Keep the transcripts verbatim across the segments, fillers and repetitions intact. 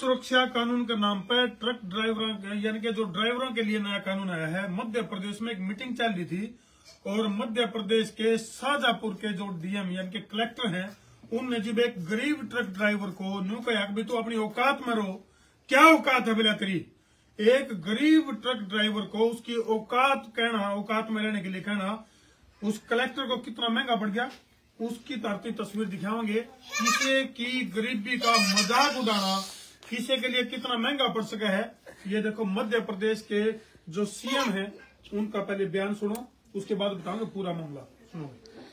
सुरक्षा कानून के नाम पर ट्रक ड्राइवरों यानी कि जो ड्राइवरों के लिए नया कानून आया है। मध्य प्रदेश में एक मीटिंग चल रही थी और मध्य प्रदेश के शाहजहांपुर के जो डीएम यानी कि कलेक्टर हैं, उनने जब एक गरीब ट्रक ड्राइवर को न्यू कहा कि तू अपनी औकात में रहो। क्या औकात है बिला तेरी? एक गरीब ट्रक ड्राइवर को उसकी औकात कहना, औकात में रहने के लिए कहना, उस कलेक्टर को कितना महंगा पड़ गया। उसकी तारती तस्वीर दिखाएंगे। किसी की गरीबी का मजाक उड़ाना किसी के लिए कितना महंगा पड़ सका है। ये देखो मध्य प्रदेश के जो सीएम हैं, उनका पहले बयान सुनो, उसके बाद बताऊंगा पूरा मामला। सुनो।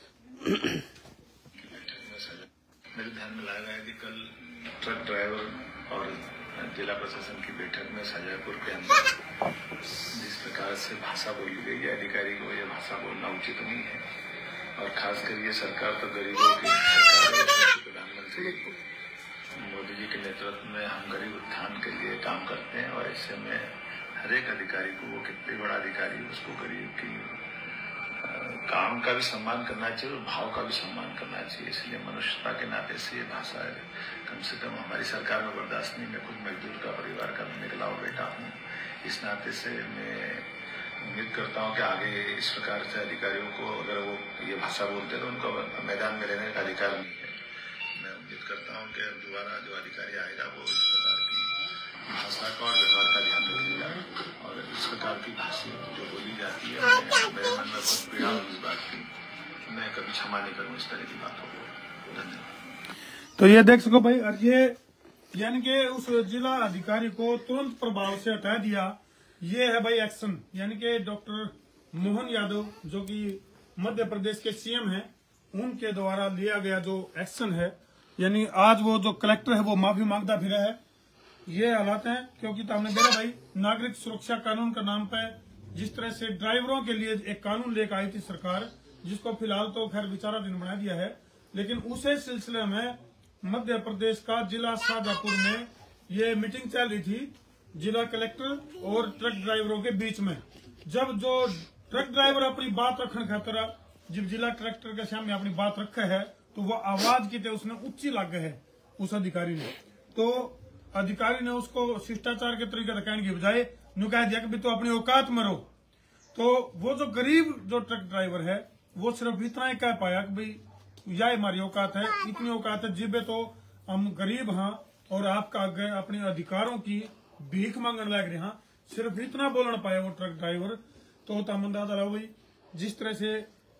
मेरे ध्यान में लाया गया कि कल ट्रक ड्राइवर और जिला प्रशासन की बैठक में शाहजहांपुर के अंदर जिस प्रकार से भाषा बोली गई है, अधिकारी को यह भाषा बोलना उचित नहीं है। और खासकर ये सरकार तो गरीबों की सरकार है। प्रधानमंत्री मोदी जी के नेतृत्व में हम गरीब उत्थान के लिए काम करते हैं और ऐसे में हर एक अधिकारी को, वो कितने बड़ा अधिकारी, उसको गरीब की काम का भी सम्मान करना चाहिए और भाव का भी सम्मान करना चाहिए। इसलिए मनुष्यता के नाते से ये भाषा है कम से कम हमारी सरकार में बर्दाश्त नहीं। मैं खुद मजदूर का परिवार का निकला हुआ बेटा हूँ। इस नाते से मैं उम्मीद करता हूँ कि आगे इस प्रकार से अधिकारियों को अगर वो ये भाषा बोलते तो उनको मैदान में रहने का अधिकार नहीं है। मैं उम्मीद करता हूँ कि दोबारा जो अधिकारी आएगा वो इस प्रकार की भाषा का और व्यवहार का ध्यान रखेगा और इस प्रकार की भाषा जो बोली जाती है, मेरे मन में बहुत पीड़ा हो इस बात की। मैं कभी क्षमा नहीं करूँ इस तरह की बातों को। धन्यवाद। तो ये देख सको भाई, और ये यानी कि उस जिला अधिकारी को तुरंत प्रभाव से हटा दिया। ये है भाई एक्शन, यानी कि डॉक्टर मोहन यादव जो कि मध्य प्रदेश के सीएम हैं, उनके द्वारा लिया गया जो एक्शन है। यानी आज वो जो कलेक्टर है वो माफी मांगता फिरा है। ये हालात हैं क्योंकि तो हमने देखा भाई, नागरिक सुरक्षा कानून का नाम पे जिस तरह से ड्राइवरों के लिए एक कानून लेकर आई थी सरकार, जिसको फिलहाल तो खैर विचाराधीन बना दिया है, लेकिन उसी सिलसिले में मध्य प्रदेश का जिला शाहजहांपुर में ये मीटिंग चल रही थी जिला कलेक्टर और ट्रक ड्राइवरों के बीच में। जब जो ट्रक ड्राइवर अपनी बात रखने खातर जब जिला कलेक्टर के सामने अपनी बात रखा है तो वो आवाज की उसने ऊंची लग है उस अधिकारी ने। तो अधिकारी ने उसको शिष्टाचार के तरीके से कहने की बजाय नु कह दिया कि तो अपनी औकात में रहो। तो वो जो गरीब जो ट्रक ड्राइवर है वो सिर्फ इतना ही कह पाया कि भाई यह हमारी औकात है, इतनी औकात है जिबे तो हम गरीब हाँ और आपका आगे अपने अधिकारों की भीख मांगने लग रहे हैं। सिर्फ इतना बोलना पाया वो ट्रक ड्राइवर। तो अंदाजा लगाओ भाई, जिस तरह से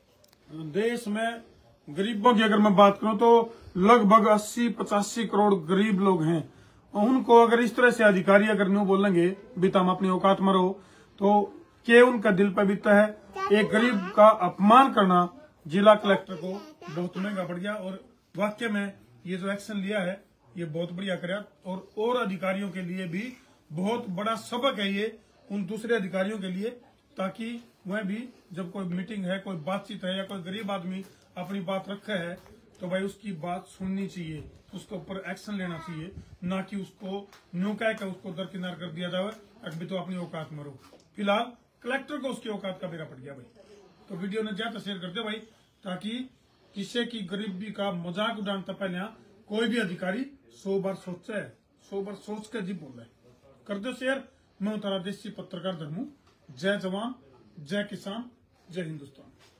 देश में गरीबों की अगर मैं बात करूं तो लगभग अस्सी पचासी करोड़ गरीब लोग हैं। उनको अगर इस तरह से अधिकारी अगर न्यू बोलेंगे बीता हम अपनी औकात में रहो, तो के उनका दिल पर बीतता है। एक गरीब का अपमान करना जिला कलेक्टर को बहुत महंगा पड़ गया और वाकई में ये जो एक्शन लिया है ये बहुत बढ़िया कराया और और अधिकारियों के लिए भी बहुत बड़ा सबक है ये उन दूसरे अधिकारियों के लिए, ताकि वह भी जब कोई मीटिंग है, कोई बातचीत है या कोई गरीब आदमी अपनी बात रखा है तो भाई उसकी बात सुननी चाहिए, उसके ऊपर एक्शन लेना चाहिए, ना कि उसको न्यू कह के उसको दरकिनार कर दिया जाए अभी तो अपनी औकात में रहो। फिलहाल कलेक्टर को उसकी औकात का बेरा पड़ गया भाई। तो वीडियो ने ज्यादा शेयर कर दे भाई, ताकि किसी की गरीबी का मजाक उड़ाने पहले कोई भी अधिकारी सौ बार सोचे है, सौ बार सोच कर जी बोल रहे कर दो शेयर। मैं तारा देसी पत्रकार धर्मू। जय जवान, जय किसान, जय हिंदुस्तान।